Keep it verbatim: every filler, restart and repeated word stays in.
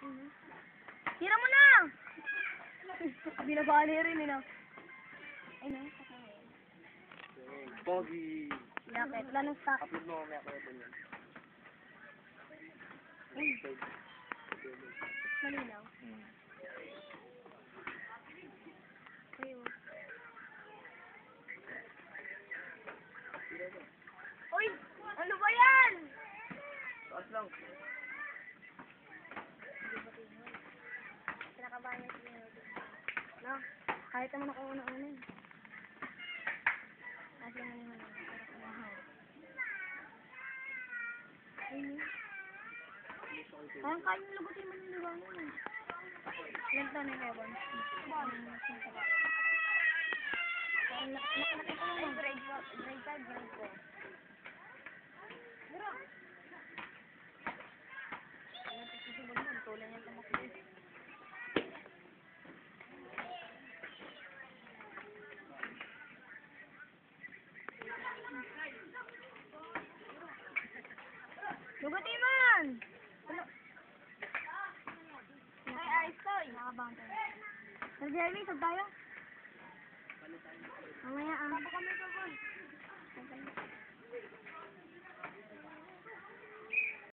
Tira mo na! Binabali rin, eh, no? Ay, no? Pogi. Yakit. Wala nang stock. Upload mo mamaya ko ito yun. Uy. Malinaw. Ayun. Uy! Ano ba yan? Taas lang. Kinakabahan niya siya. No? Kahit naman ako una-una eh. Kasi naman naman ako. Ayun. Parang kaya yung lugutin mo yung liwangan eh. Ilan taon na yung Evan? Parang nakalaki ko naman. Grade five, grade four. Pero, ano ito susubod mo? Tulad niya tumakbo. Lugutin man! Ay, ayos to eh. Nakabang tayo. Sir Jeremy, sab tayo? Mamaya ah. Sabo kami sa bon.